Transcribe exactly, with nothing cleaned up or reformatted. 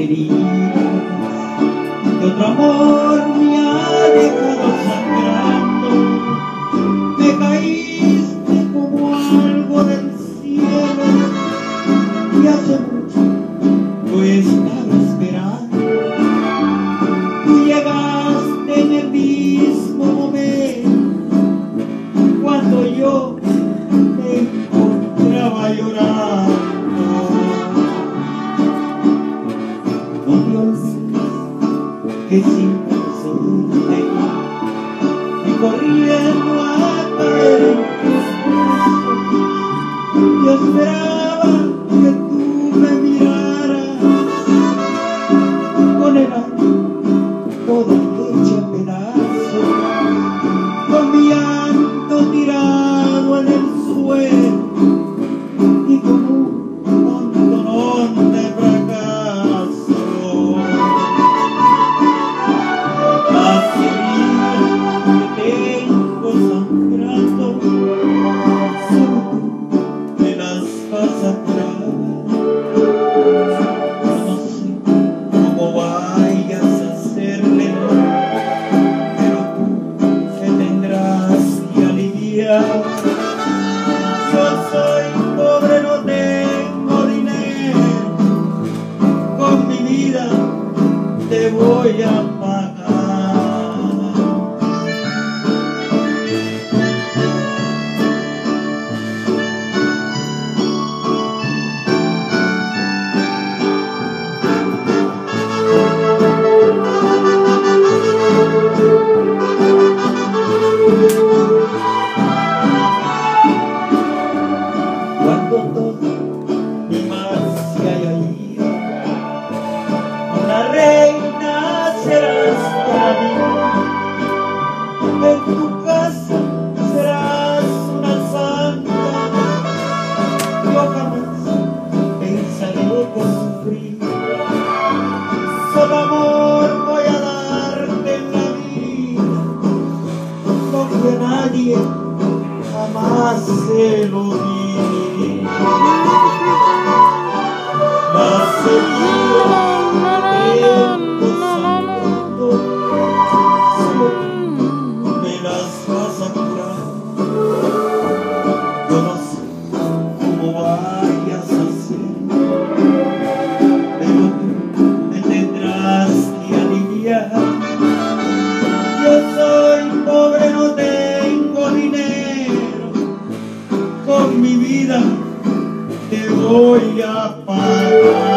heridas que otro amor me ha dejado sangrando. Me caíste como algo del cielo y hace mucho yo estaba esperando. Tú llegaste en el mismo momento cuando yo me encontraba llorando. No te olvides que sin conocerte fui corriendo a caer en tus brazos. Yo esperaba que tú me miraras con el alma toda hecha a pedazos, con mi llanto tirado en el suelo y con un montonón de fracaso. Las heridas que tengo sangrando, solo tú me las vas a curar. No sé cómo vayas a hacerle, pero tú me tendrás que aliviar. Yo soy pobre, no tengo dinero, con mi vida te voy a pagar. Cuando todo mi mar se haya ido, una reina serás para mí. En tu casa serás una santa. Yo jamás pensaré por sufrir. Solo amor voy a darte en la vida, lo que nadie jamás se lo di. Las heridas que tengo sangrando, solo tú me las vas a curar. Yo no sé cómo vayas a hacer, pero tú me tendrás que aliviar. Yo soy pobre, no tengo dinero, con mi vida te voy a pagar.